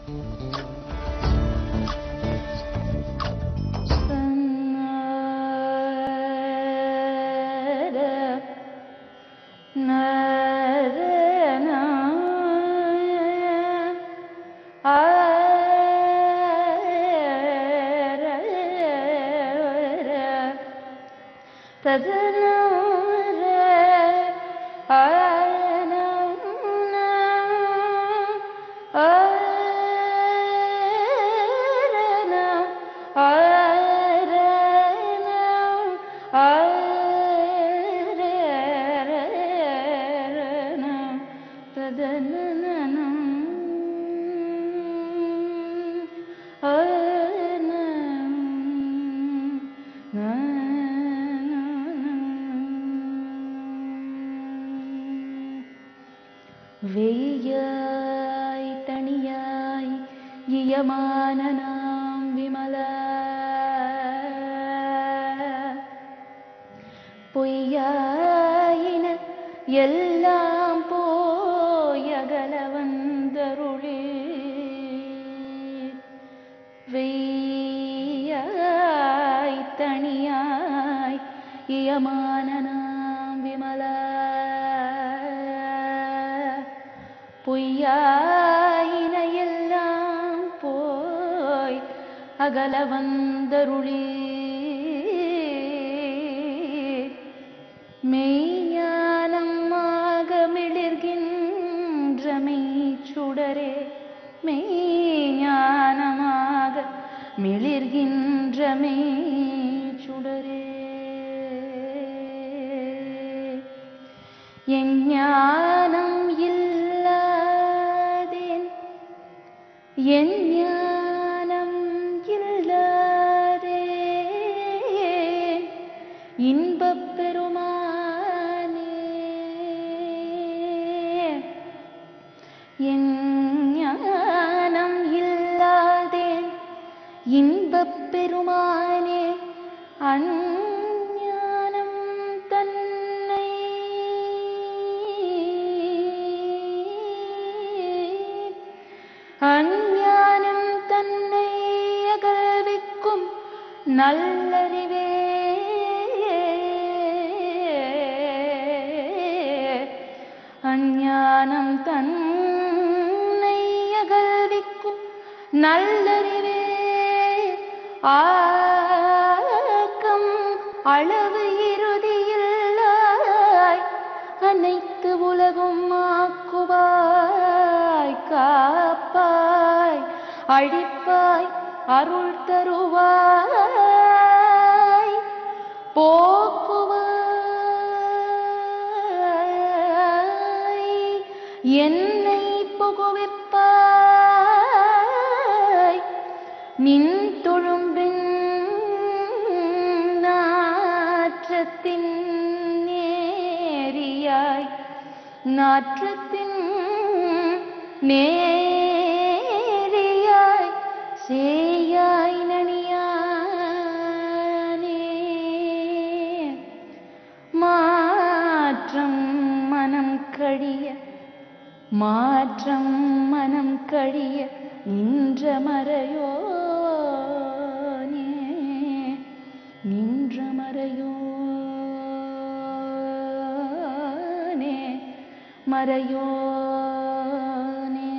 வெய்யாய் தனியாய் இயமானனாம் விமலா பொய்யாயின எல்லாம் போயகல வந்தருளே வெய்யாய் தனியாய் இயமானனாம் விமலா பொய்யாயின எல்லாம் போய் அகல வந்தருளே மெய்ஞானமாக மிளிர்கின்ற மெய்ச்சுடரே மெய்ஞானமாக மிளிர்கின்ற மெய்ச்சுடரே எஞ்ஞானம் என் ஞானம் இல்லாதே இன்பப் பெருமானே என் ஞானம் இல்லாதேன் இன்பப் பெருமானே அஞ்ஞானம் தன்னை அஞ்ஞானம் தன்னை அகழ்விக்கும் நல்லறிவே அஞ்ஞானம் தன்னை அகழ்விக்கும் நல்லறிவே ஆக்கம் அளவு இறுதியில்லாய் அனைத்து உலகும் ஆக்குவாய் காப்பாய் அழிப்பாய் அருள் தருவாய் போக்குவாய் என்னை புகுவிப்பாய் நின் தொழும்பின் நாற்றத்தின் நேரியாய் நாற்றத்தின் நேரியாய் சேயாய் நனியானே மாற்றம் மனம் கழிய மாற்றம் மனம் கழிய நின்ற மறையோனே நின்ற மறையோனே மறையோனே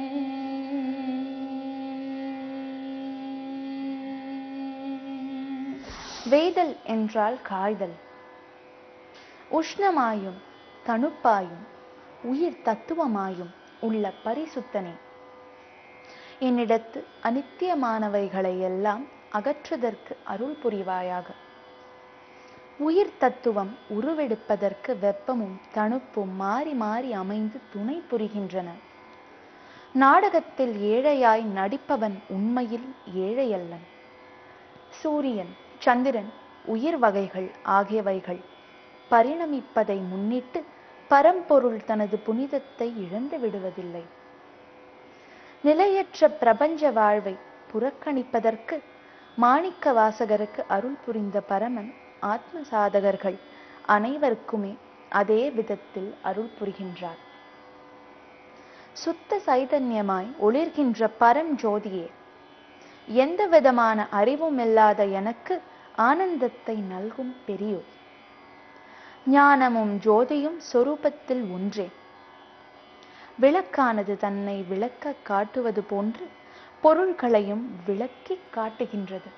வேதல் என்றால் காய்தல். உஷ்ணமாயும் தணுப்பாயும் உயிர் தத்துவமாயும் உள்ள பரிசுத்தனே, என்னிடத்து அனித்தியமானவைகளை எல்லாம் அகற்றுதற்கு அருள் புரிவாயாக. உயிர் தத்துவம் உருவெடுப்பதற்கு வெப்பமும் தணுப்பும் மாறி மாறி அமைந்து துணை புரிகின்றன. நாடகத்தில் ஏழையாய் நடிப்பவன் உண்மையில் ஏழையல்லன். சூரியன், சந்திரன், உயிர் வகைகள் ஆகியவைகள் பரிணமிப்பதை முன்னிட்டு பரம்பொருள் தனது புனிதத்தை இழந்து விடுவதில்லை. நிலையற்ற பிரபஞ்ச வாழ்வை புறக்கணிப்பதற்கு மாணிக்க வாசகருக்கு அருள் புரிந்த பரமன் ஆத்ம சாதகர்கள் அனைவருக்குமே அதே விதத்தில் அருள் புரிகின்றார். சுத்த சைதன்யமாய் ஒளிர்கின்ற பரஞ்சோதியே, எந்த விதமான அறிவும் இல்லாத எனக்கு ஆனந்தத்தை நல்கும் பெரியோர். ஞானமும் ஜோதியும் சொரூபத்தில் ஒன்றே. விளக்கானது தன்னை விளக்க காட்டுவது போன்று பொருள்களையும் விளக்கி காட்டுகின்றது.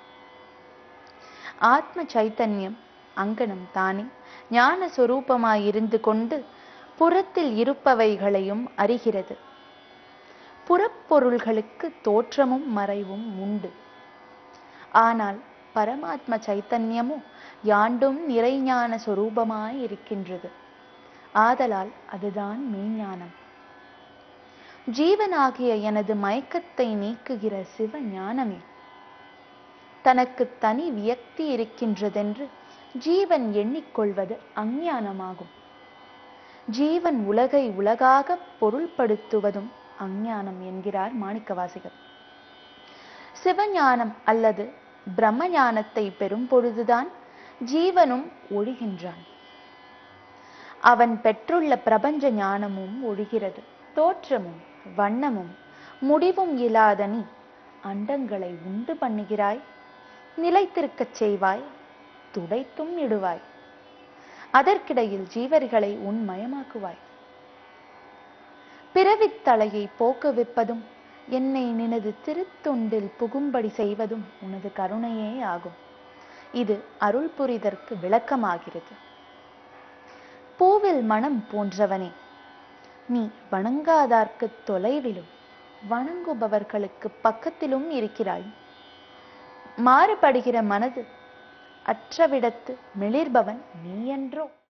ஆத்ம சைத்தன்யம் அங்கனம் தானே ஞான சொரூபமாயிருந்து கொண்டு புறத்தில் இருப்பவைகளையும் அறிகிறது. புறப்பொருள்களுக்கு தோற்றமும் மறைவும் உண்டு. ஆனால் பரமாத்ம சைத்தன்யமோ யாண்டும் நிறைஞான சொரூபமாய் இருக்கின்றது. ஆதலால் அதுதான் மெய்ஞானம். ஜீவனாகிய எனது மயக்கத்தை நீக்குகிற சிவ ஞானமே. தனக்கு தனி வியக்தி இருக்கின்றதென்று ஜீவன் எண்ணிக்கொள்வது அஞ்ஞானமாகும். ஜீவன் உலகை உலகாக பொருள்படுத்துவதும் அஞ்ஞானம் என்கிறார் மாணிக்கவாசகர். சிவஞானம் அல்லது பிரம்ம ஞானத்தை பெறும் பொழுதுதான் ஜீவனும் ஒழிகின்றான். அவன் பெற்றுள்ள பிரபஞ்ச ஞானமும் ஒழிகிறது. தோற்றமும் வண்ணமும் முடிவும் இல்லாத நீ அண்டங்களை உண்டு பண்ணுகிறாய், நிலைத்திருக்கச் செய்வாய், துடைத்தும் இடுவாய். அதற்கிடையில் ஜீவர்களை உன்மயமாக்குவாய். பிறவித்தலையை போக்குவிப்பதும் என்னை நினது திருத்தொண்டில் புகும்படி செய்வதும் உனது கருணையே ஆகும். இது அருள் புரிதற்கு விளக்கமாகிறது. பூவில் மனம் போன்றவனே, நீ வணங்காதார்க்கு தொலைவிலும் வணங்குபவர்களுக்கு பக்கத்திலும் இருக்கிறாய். மாறுபடுகிற மனது அற்றவிடத்து மிளிர்பவன் நீ என்றோ.